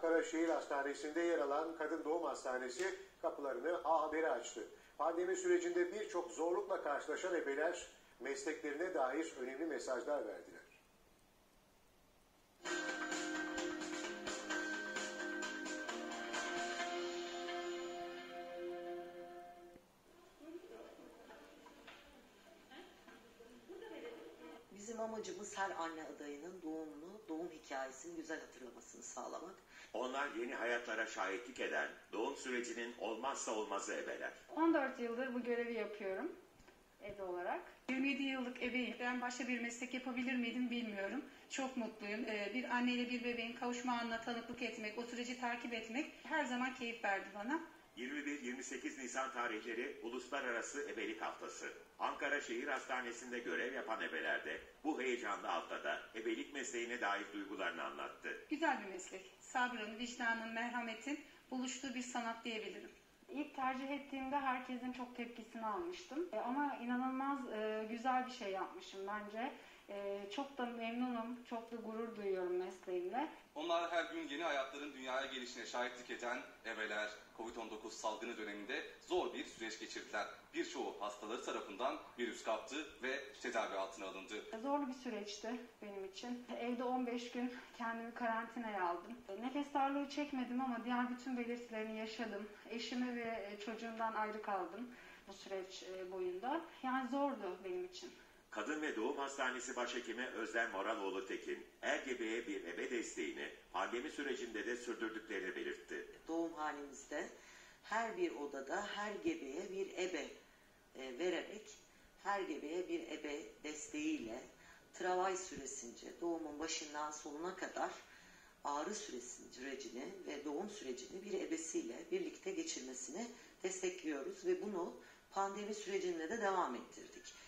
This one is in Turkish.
Ankara Şehir Hastanesi'nde yer alan Kadın Doğum Hastanesi kapılarını A Haber'e açtı. Pandemi sürecinde birçok zorlukla karşılaşan ebeler mesleklerine dair önemli mesajlar verdiler. Bizim amacımız her anne adayının doğumunu, doğum hikayesini güzel hatırlamasını sağlamak. Onlar yeni hayatlara şahitlik eden, doğum sürecinin olmazsa olmazı ebeler. 14 yıldır bu görevi yapıyorum ebe olarak. 27 yıllık ebeyim. Ben başka bir meslek yapabilir miydim bilmiyorum. Çok mutluyum. Bir anneyle bir bebeğin kavuşma anına tanıklık etmek, o süreci takip etmek her zaman keyif verdi bana. 21-28 Nisan tarihleri Uluslararası Ebelik Haftası. Ankara Şehir Hastanesi'nde görev yapan ebeler de bu heyecanlı haftada ebelik mesleğine dair duygularını anlattı. Güzel bir meslek. Sabrın, vicdanın, merhametin buluştuğu bir sanat diyebilirim. İlk tercih ettiğimde herkesin çok tepkisini almıştım. Ama inanılmaz güzel bir şey yapmışım bence. Çok da memnunum, çok da gurur duyuyorum mesleğimle. Onlar her gün yeni hayatların dünyaya gelişine şahitlik eden ebeler, Covid-19 salgını döneminde zor bir süreç geçirdiler. Birçoğu hastaları tarafından virüs kaptı ve tedavi altına alındı. Zorlu bir süreçti benim için. Evde 15 gün kendimi karantinaya aldım. Nefes darlığı çekmedim ama diğer bütün belirtilerini yaşadım. Eşimi ve çocuğumdan ayrı kaldım bu süreç boyunda. Yani zordu benim için. Kadın ve Doğum Hastanesi Başhekimi Özlem Moraloğlu Tekin, her gebeye bir ebe desteğini pandemi sürecinde de sürdürdüklerini belirtti. Doğum halimizde her bir odada her gebeye bir ebe vererek, her gebeye bir ebe desteğiyle travay süresince doğumun başından sonuna kadar ağrı sürecini ve doğum sürecini bir ebesiyle birlikte geçirmesini destekliyoruz ve bunu pandemi sürecinde de devam ettirdik.